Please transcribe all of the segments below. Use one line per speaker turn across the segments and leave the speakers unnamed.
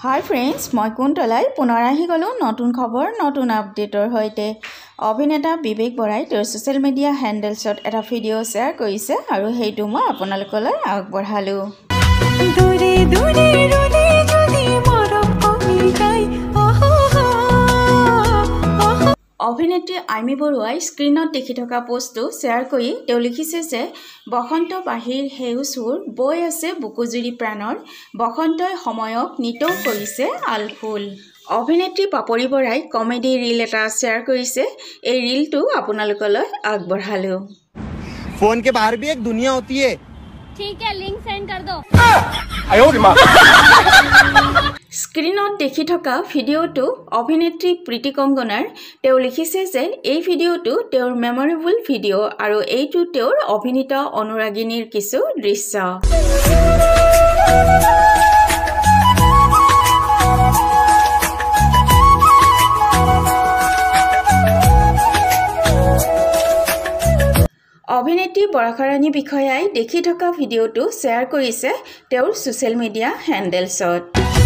hi friends मैं कुंतलाई पुनर आহি गलो नतुन खबर नतुन अपडेटर होइते अभिनेता विवेक बराई तर सोशल मीडिया हैंडल्सत एटा भिडिओ शेयर करिसे आरो हेतु মই আপোনালোকলৈ আগবঢ়ালো दूरे दूरे रुले যদি মৰম কমি যায় अभिनेत्री आइमी बरुवाई स्क्रीनत देखि থকা पोस्टটো शेयर কৰি তেওঁ লিখিছে যে বসন্ত বাহিৰ হেউসুৰ বৈ আছে বুকুজুৰি প্ৰাণৰ বসন্তই সময়ক নিতৌ কৰিছে আলফুল अभिनेत्री पापरी बराई कमेडी रील এটা शेयर কৰিছে এই रीलটো আপোনালোকলৈ আগবঢ়ালো
फोन के बाहर भी एक दुनिया होती है
ठीक है लिंक सेंड कर दो
आयो रे मां
स्क्रीनत देखि থকা ভিডিওটো অভিনেত্ৰী প্ৰীতি কংগনাৰ তেওঁ লিখিছে যে এই ভিডিওটো তেওঁৰ মেমৰেবল ভিডিও আৰু এইটো তেওঁৰ অভিনীত অনুৰাগিনীৰ কিছু দৃশ্য अभिनेत्री बराखारानी বিষয়াই দেখি থকা ভিডিওটো শেয়াৰ কৰিছে তেওঁৰ সোশ্যাল মিডিয়া হ্যান্ডেলছত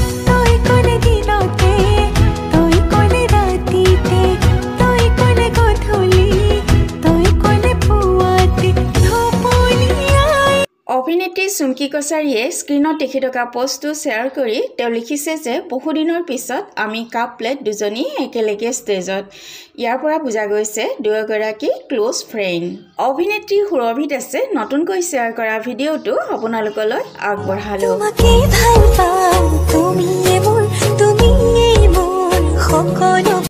अभिनेत्री चुमकी कछारीয়ে স্ক্রিনত দেখি থকা পোস্টটো শেয়াৰ কৰি তেওঁ লিখিছে যে বহুদিনৰ পিছত আমি কাপলেট দুজনী একেলগে ষ্টেজত ইয়াৰ পৰা বুজা গৈছে দুয়োগৰাকী ক্লোজ ফ্ৰেণ্ড অভিনেত্ৰী সুৰভি দাসে নতুনকৈ শেয়াৰ কৰা ভিডিওটো আপোনালোকলৈ আগবঢ়ালো তোমাকে ভাল পাওঁ তুমি মোৰ সকলো